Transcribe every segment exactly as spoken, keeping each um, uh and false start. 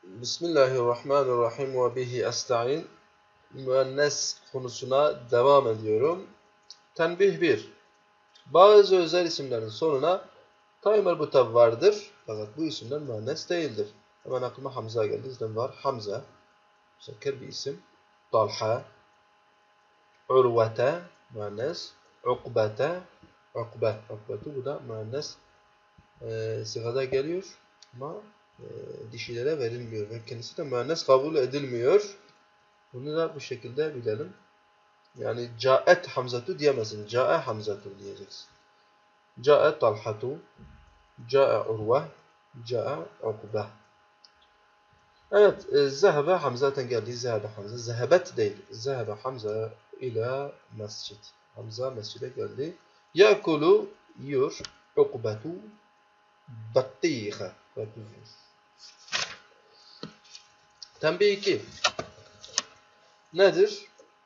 Bismillahirrahmanirrahim ve bihi esta'in. Müennes konusuna devam ediyorum. Tenbih bir. Bazı özel isimlerin sonuna tay merbuta vardır. Fakat bu isimler müennes değildir. Hemen aklıma Hamza geldi. Bizden var Hamza. Müzekker bir isim. Talha. Urvete. Müennes. Ukbete. Ukbe. Ukbetu. Bu da müennes e, sigada geliyor. Ama e, dişilere verilmiyor. Ve kendisi de müennes kabul edilmiyor. Bunu da bu şekilde bilelim. Yani caet hamzatu diyemezsin. Cae hamzatu diyeceksin. Cae talhatu, cae urve, cae ukbe. Evet, e, zehebe hamzaten geldi. Zehebe hamza. Zehebet değil. Zehebe hamza ila mescid. Hamza mescide geldi. Yakulu yiyor. Ukbetu battiha. Tembih iki. Nedir?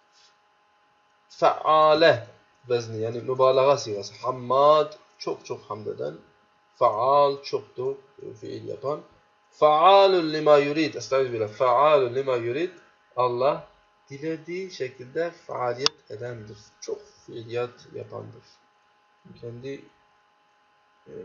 Faale vezni, yani mübalağa sigası. Hammad, çok çok hamd eden. Faal, çoktur fiil yapan. Faalun lima yurid. Estağfirullah. Faalun lima yurid. Allah dilediği şekilde faaliyet edendir. Çok fiiliyat yapandır. Kendi e,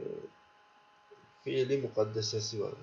fiili mukaddesesi var.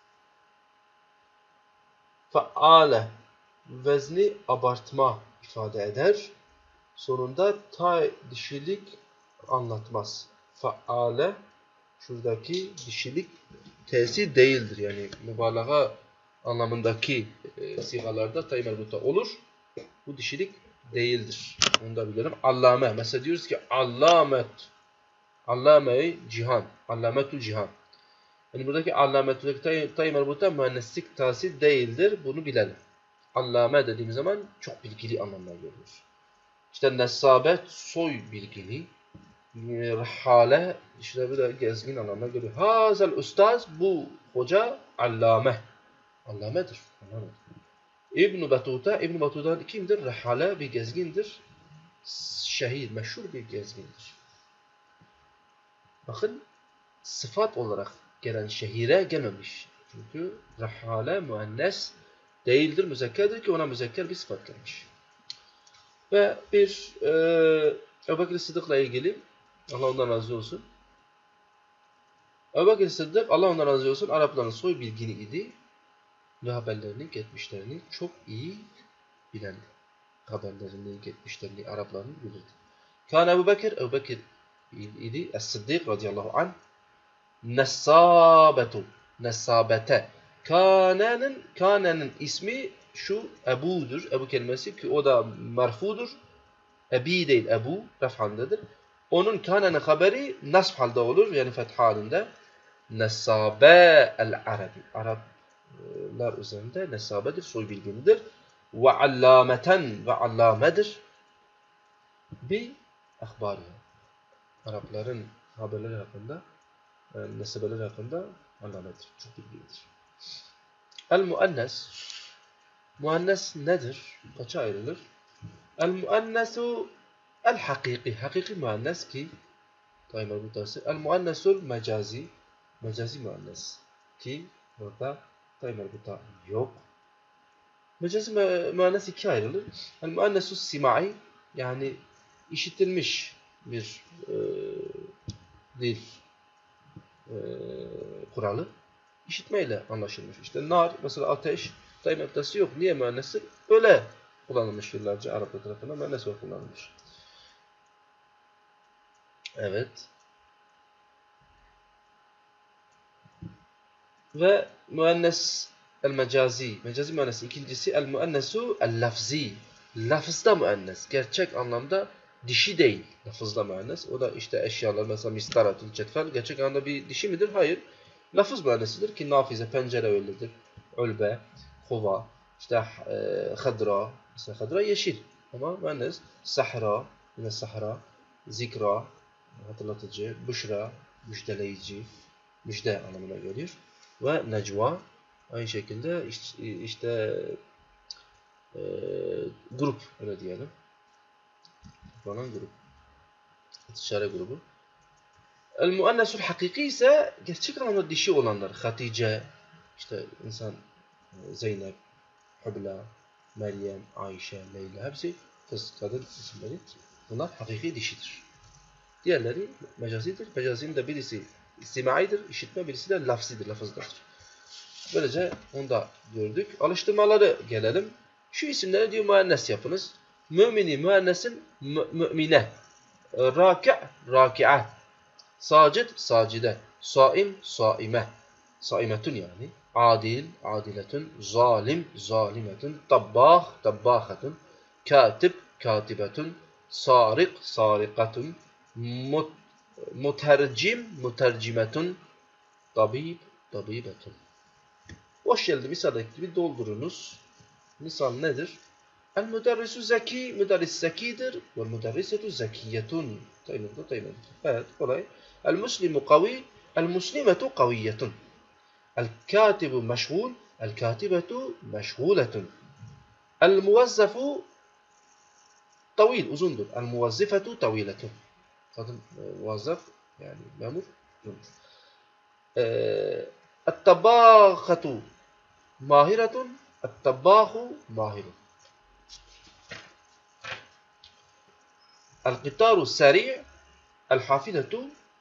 Faale vezni abartma ifade eder. Sonunda ta dişilik anlatmaz. Faale şuradaki dişilik t'si değildir. Yani mübalağa anlamındaki e, sigalarda tay merbuta olur. Bu dişilik değildir. Onu da bilirim. Allame. Mesela diyoruz ki allamet. Allame-i cihan. Allametul cihan. Yani buradaki allametudaki tay, tay merbuta müenneslik ta'si değildir. Bunu bilelim. Allame dediğimiz zaman çok bilgili anlamına geliyor. İşte nesabet soy bilgili, rehhale işte bir de gezgin anlamına geliyor. Hazel ustaz, bu hoca allame. Allamedir. Allamedir. İbn-i Batuta, İbn-i Batuta kimdir? Rehhale bir gezgindir. Şehir, meşhur bir gezgindir. Bakın sıfat olarak gelen şehire gelmemiş. Çünkü rehhale müennes değildir, müzekkerdir ki ona müzekker bir sıfat gelmiş. Ve bir e, Ebu Bekir Sıddık'la ilgili, Allah ondan razı olsun. Ebu Bekir Sıddık, Allah ondan razı olsun, Arapların soy bilgini idi ve haberlerini, geçmişlerini çok iyi bilendi. Haberlerini, geçmişlerini Arapların bilirdi. Kan Ebu Bekir, Ebu Bekir idi, Es-Sıddık radıyallahu anh, Nessabetu, Nessabete. Kane'nin, Kane'nin ismi şu Ebu'dur, Ebu kelimesi ki o da merfudur. Ebi değil, Ebu rafhandedir. Onun kane'nin haberi nasb halde olur, yani feth halinde. Nesabe el-Arabi. Araplar üzerinde nesabedir, soy bilginidir. Ve allameten ve allamedir. Bi ahbari. Arapların haberleri hakkında, yani nesebeleri hakkında allamedir, çok bilgilidir. El-muannes. Muannes nedir? Kaça ayrılır? El-muannesu el-hakiki. Hakiki muannes ki tay merbutası. El-muannesul mecazi. Mecazi muannes ki burada tay merbuta yok. Mecazi muannes iki ayrılır. El-muannesul simai, yani işitilmiş bir e, dil e, kuralı. İşitmeyle anlaşılmış. İşte nar, mesela ateş, tay merbutası yok. Niye muannesi? Öyle kullanılmış yıllarca Araplar tarafından müennes olarak kullanılmış. Evet. Ve müennes el-mecazi. Mecazi müennesi ikincisi el-müennesu el-lafzi. Lafızda müennes. Gerçek anlamda dişi değil. Lafızda müennes. O da işte eşyalar, mesela mistaratul cetvel. Gerçek anlamda bir dişi midir? Hayır. Lafız müennesidir ki nafize, pencere öyledir. Ölbe, kova, işte e, hadra. Mesela hadra yeşil. Ama müennes sahra, yine sahra, zikra, hatırlatıcı, büşra, müjdeleyici, müjde anlamına geliyor. Ve necva aynı şekilde işte, işte e, grup, öyle diyelim. Falan grup. İstişare grubu. El-muannesul hakiki ise gerçek anlamda dişi olanlar. Hatice, işte insan Zeynep, Hübla, Meryem, Ayşe, Leyla hepsi kız, kadın isimleri. Bunlar hakiki dişidir. Diğerleri mecazidir. Mecazinin de birisi istimaidir, işitme, birisi de lafzidir, lafızdadır. Böylece onu da gördük. Alıştırmaları gelelim. Şu isimleri diyor müennes yapınız. Mümini müennesin mü mümine. Raki' raki'e. Sacid sacide. Saim saime. Saimetun yani. Adil adiletun. Zalim zalimetun. Tabbah tabbahatun. Katib katibetun. Sarik sarikatun. Mut, mutercim mutercimetun. Tabib tabibetun. Boş geldi misaldeki gibi doldurunuz. Misal nedir? El müderrisu zeki, müderris zekidir. Ve müderrisetu zekiyetun. Tayyimin, tayyimin. Evet, kolay. El muslimu kavi, el muslimetu kaviyetun. El katibu meşgul, el katibetu meşguletun. El muvazzafu tavil, uzundur. El muvazzifetu taviletun. Zaten muvazzaf yani memur uzundur. El tabâkatu mahiretun, el tabbâhu mahirun. القطار السريع الحافلة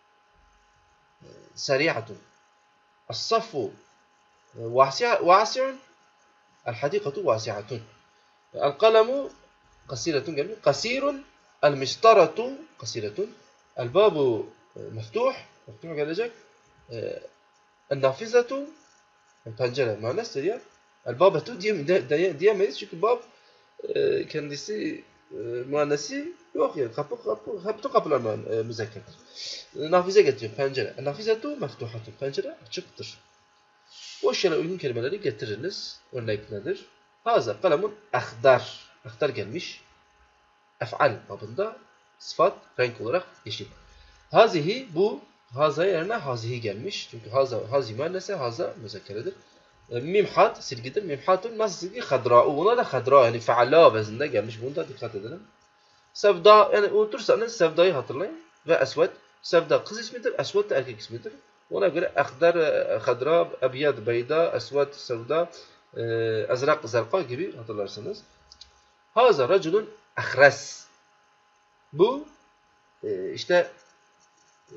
سريعة الصف واسع واسع الحديقة واسعة القلم قصيرة قصير المسطرة قصيرة الباب مفتوح مفتوح gelecek النافذة pencere mühendistir ya البابة diyemeyiz çünkü bab kendisi mühendisi yok ya. Kapı kapı hep de kapılar e, müzekkerdir. Nafize getiriyor pencere. Nafizetu meftuhatun. Pencere açıktır. Boş yere uygun kelimeleri getiriniz. Örnek nedir? Haza kalemun ahdar. Ahdar gelmiş. Ef'al babında sıfat renk olarak yeşil. Hazihi bu haza yerine hazihi gelmiş. Çünkü haza hazi müennese haza müzekkeredir. E, mimhat silgidir. Mimhatun nasıl silgi? Hadra'u. Buna da hadra yani feala vezinde gelmiş. Buna da dikkat edelim. Sevda yani unutursanız sevdayı hatırlayın ve esved. Sevda kız ismidir, esved de erkek ismidir. Ona göre akhdar, hadra, ebiyad, beyda, esved, sevda, e, ezrak, zerqa gibi hatırlarsınız. Haza raculun ahres. Bu e, işte e,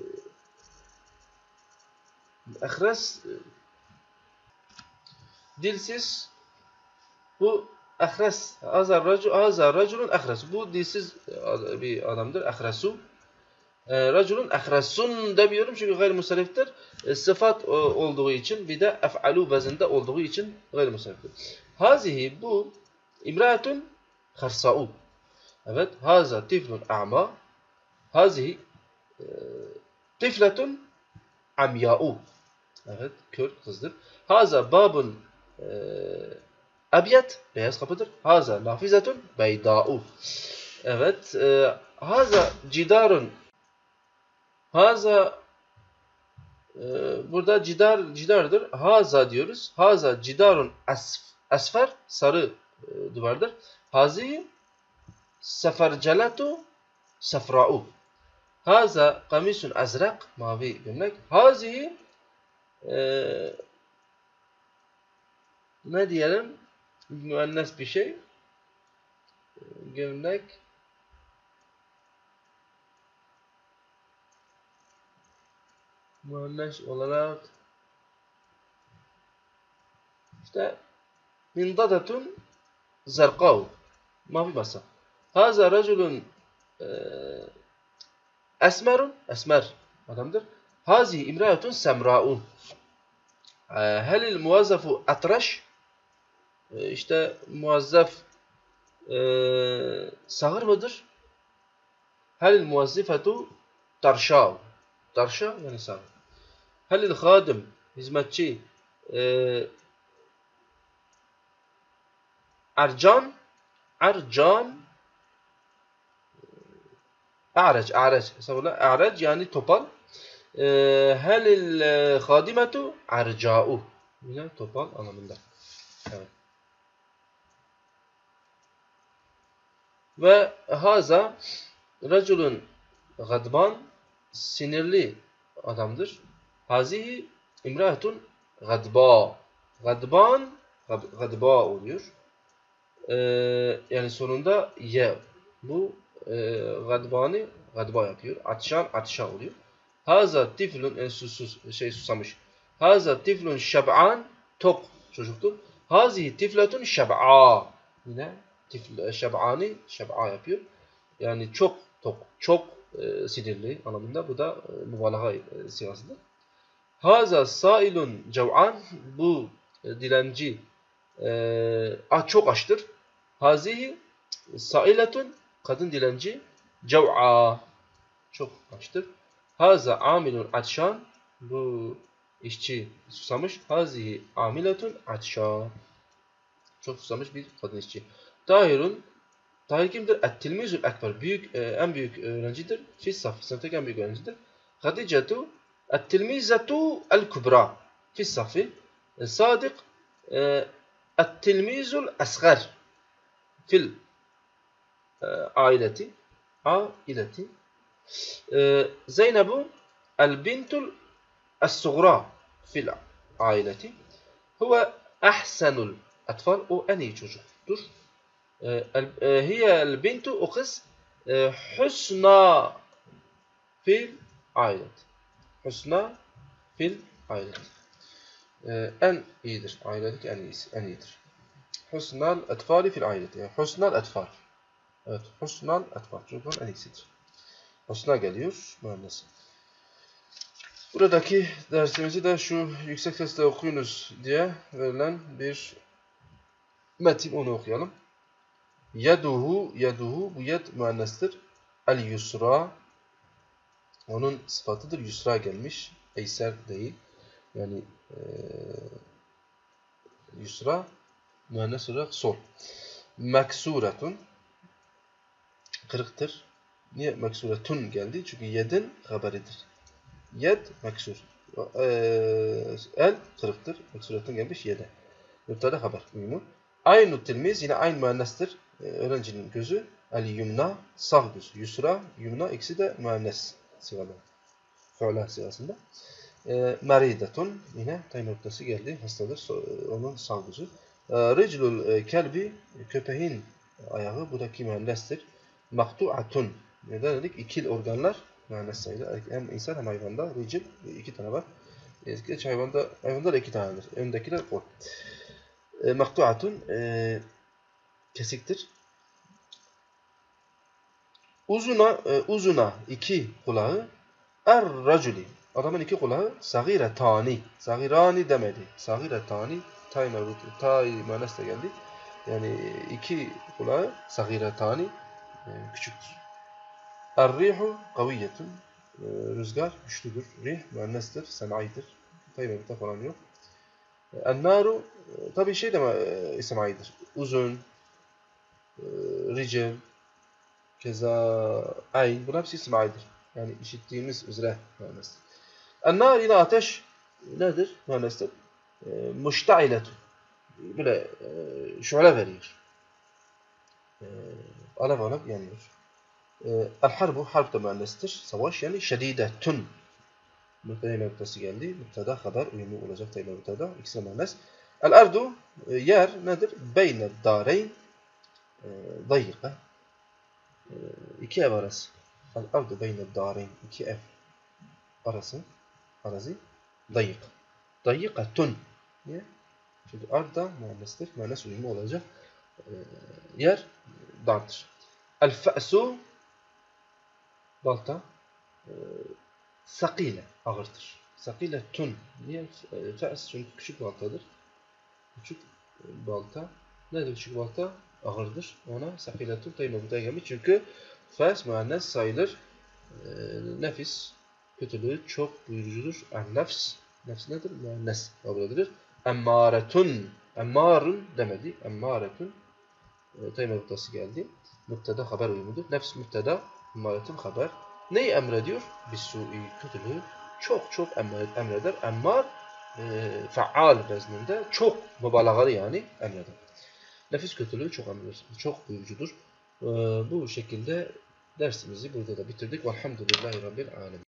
ahres e, dilsiz. Bu ahres. Haza racul, haza raculun ahres. Bu dilsiz bir adamdır. Ahresu. E, raculun ahresun demiyorum çünkü gayrimusarriftir. E, sıfat e, olduğu için bir de ef'alu vezinde olduğu için gayrimusarriftir. Hazihi bu imraatun harsa'u. Evet. Haza tiflun a'ma. Hazihi e, tifletun amya'u. Evet. Kör kızdır. Haza babun e, abiyat. Beyaz kapıdır. Haza nafizetun beyda'u. Evet. E, haza cidarun. Haza e, burada cidar cidardır. Haza diyoruz. Haza cidarun asf, asfer sarı e, duvardır. Hazi sefercelatu sefra'u. Haza kamisun azrak mavi gömlek. Hazi e, ne diyelim? Müennes bir şey. Gömlek. Müennes olarak işte mindadatun zerqav mavi masa. Haza raculun e, esmerun esmer adamdır. Hazi imraatun semraun. E, helil muvazzafu atraş e, işte muvazzaf e, sağır mıdır? Helil muvazzifetu tarşav. Tarşa yani sağır. Helil hadim hizmetçi e, arcan arcan a'rac a'rac hesabına a'rac yani topal. Helil hadimetu arca'u. Yine topal anlamında. Evet. Ve haza raculun gadban sinirli adamdır. Hazihi imraatun gadba. Gadban, gadba oluyor. Ee, yani sonunda ye. Bu e, gadbanı gadba yapıyor. Atşan atşa oluyor. Haza tiflun en susuz şey susamış. Haza tiflun şeb'an tok çocuktur. Hazihi tifletun şeb'a. Yine tifl şeb'ani şeb'a yapıyor. Yani çok tok, çok e, sinirli anlamında. Bu da e, mübalağa e, siyasıdır. Haza sailun cev'an. Bu e, dilenci e, ah, çok açtır. Hazihi sailetun kadın dilenci cev'a çok açtır. Haza amilun atşan bu işçi susamış. Hazihi amiletun atşan çok susamış bir kadın işçi. Tahirun Tahir kimdir? Et-tilmizül ekber büyük e, en büyük öğrencidir. Fissaf sınıftaki en büyük öğrencidir. Haticetu et-tilmizetu el-kubra fissafi Sadık et-tilmizul asgar fil aileti aileti Zeynebu el-bintul es-sugra fil aileti huve ahsenul etfal o en iyi çocuktur. هي البنت o kız حسنى fil ailet. Husna fil ailet. En iyidir. Ailelik en iyisi, en iyidir. Husnal etfali fil ailet. Yani husnal etfal. Evet, husnal etfal. Çocukların en iyisidir. Husna geliyor mühendis. Buradaki dersimizi de şu yüksek sesle okuyunuz diye verilen bir metin, onu okuyalım. Yeduhu, yeduhu bu yed müennestir. El yusra onun sıfatıdır. Yusra gelmiş. Eyser değil. Yani e, yusra müennes olarak sol. Meksuretun kırıktır. Niye meksuretun geldi? Çünkü yedin haberidir. Yed meksur. E, el kırıktır. Meksuretun gelmiş yede. Müpteda haber uyumu. Aynı tilmiz yine aynı müennestir. E, öğrencinin gözü. El yumna sağ göz. Yusra, yumna ikisi de müennes sigalı. Fe'la sigasında. E, Meridetun yine tayin noktası geldi. Hastadır. So, onun sağ gözü. E, Riclul e, kelbi köpeğin ayağı. Bu da ki müennestir. Maktu'atun. Neden dedik? İkil organlar müennes sayılır. Hem insan hem hayvanda. Ricl iki tane var. Geç hayvanda, hayvanda da iki tanedir. Öndekiler kol. E, Maktu'atun e, kesiktir. Uzuna, e, uzuna iki kulağı. Er-raculi adamın iki kulağı. Sagiretani. Sagirani demedi. Sagiretani. Tay mevrutu. Tay manes de geldi. Yani iki kulağı. Sagiretani. E, küçüktür. Er-rihu kaviyetun. E, rüzgar güçlüdür. Rih müennestir. Senaidir. Tay mevruta falan yok. En-naru e, tabi şey de e, ismaidir. Uzun. E, ricel. Keza ayn. Bunlar hepsi ismaidir. Yani işittiğimiz üzere mühendistir. En-nar ile ateş nedir mühendistir? E, Muştailetun. Böyle e, şöyle veriyor. E, alev alev yanıyor. E, El-harbu harp da mühendistir. Savaş yani şedidetun. Mübteda noktası geldi. Mübteda haber uyumlu olacak tabi mübteda. İkisi mühendis. El-ardu e, yer nedir? Beyne dareyn e, dayıka. E, iki ev arası. El-ardu beyne dareyn. İki ev arası. Arazi. Dayık. Dayıkatun. Niye? Çünkü ard da mühendistir. Mühendis uyumu olacak. E, yer dardır. El-fe'su balta e, sakile ağırdır. Sakile tun. Niye? Fe's çünkü küçük baltadır. Küçük balta. Nedir küçük balta? Ağırdır. Ona sakile tun tayin noktaya gelmiş. Çünkü fe's mühendis sayılır. E, nefis kötülüğü çok buyurucudur. En-nefs. Nefs nedir? Mühendis kabul edilir. Emmâretun. Emmârun demedi. Emmâretun. E, tayin noktası geldi. Mübteda haber uyumudur. Nefs mübteda. Emmâretun haber. Neyi emrediyor? Bis-su'i kötülüğü çok çok emreder. Emmar e, faal vezninde çok mübalağalı yani emreder. Nefis kötülüğü çok emreder. Çok buyurucudur. E, bu şekilde dersimizi burada da bitirdik. Velhamdülillahi Rabbil alemin.